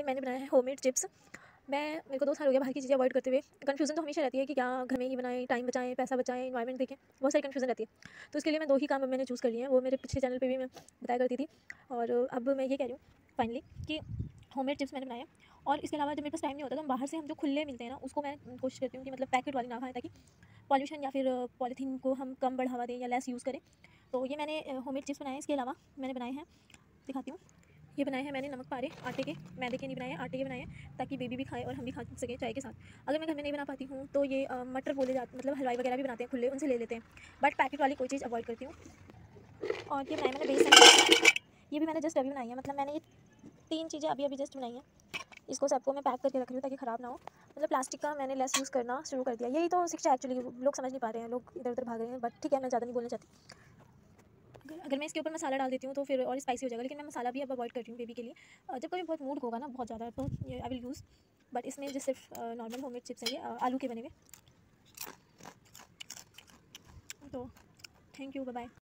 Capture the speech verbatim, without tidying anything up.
मैंने बनाया है होममेड चिप्स। मैं मेरे को दो साल हो गया बाहर की चीज़ें अवॉइड करते हुए। कन्फ्यूजन तो हमेशा रहती है कि क्या घर में ही बनाएं, टाइम बचाएं, पैसा बचाएं, एनवायरनमेंट देखें, बहुत सारी कन्फ्यूजन रहती है। तो इसके लिए मैं दो ही काम अब मैंने चूज़ कर लिए हैं। वो मेरे पिछले चैनल पे भी मैं बताया करती थी, और अब मैं ये कह रही हूँ फाइनली कि होममेड चिप्स मैंने बनाए हैं। और इसके अलावा जब मेरे पास टाइम नहीं होता तो हम बाहर से हम जो खुले मिलते हैं ना, उसको मैं कोशिश करती हूँ कि मतलब पैकेट वाली ना खाएं, ताकि पॉल्यूशन या फिर पॉलीथीन को हम कम बढ़ावा दें या लेस यूज़ करें। तो ये मैंने होममेड चिप्स बनाए हैं। इसके अलावा मैंने बनाए हैं, दिखाती हूँ, ये बनाए हैं मैंने नमक पारे आटे के, मैदे के नहीं बनाए हैं, आटे के बनाए हैं, ताकि बेबी भी खाए और हम भी खा सकें चाय के साथ। अगर मैं घर में नहीं बना पाती हूँ तो ये अ, मटर बोले जाते, मतलब हलवाई वगैरह भी बनाते हैं खुले, उनसे ले लेते हैं, बट पैकेट वाली कोई चीज़ अवॉइड करती हूँ। और ये बनाए मैंने बेसन, ये भी मैंने जस्ट अभी बनाई है, मतलब मैंने ये तीन चीज़ें अभी अभी जस्ट बनाई हैं। इसको सबको मैं पैक करके रख रही हूँ ताकि ख़राब ना हो। मतलब प्लास्टिक का मैंने लेस यूज़ करना शुरू कर दिया। यही तो शिक्षा एक्चुअली लोग समझ नहीं पा रहे हैं, लोग इधर उधर भाग रहे हैं, बट ठीक है, मैं ज़्यादा नहीं बोलना चाहती। अगर अगर मैं इसके ऊपर मसाला डाल देती हूँ तो फिर और स्पाइसी हो जाएगा, लेकिन मैं मसाला भी अब अवॉइड कर रही हूँ बेबी के लिए। अ, जब कभी बहुत मूड होगा ना बहुत ज़्यादा, तो आई विल यूज़, बट इसमें जो सिर्फ नॉर्मल होममेड चिप्स हैं, ये अ, आलू के बने हुए। तो थैंक यू, बाय बाय।